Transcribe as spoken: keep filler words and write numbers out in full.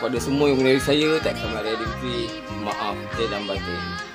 kepada semua yang mengenali saya, tak sama ada Fitri. Maaf dan batin.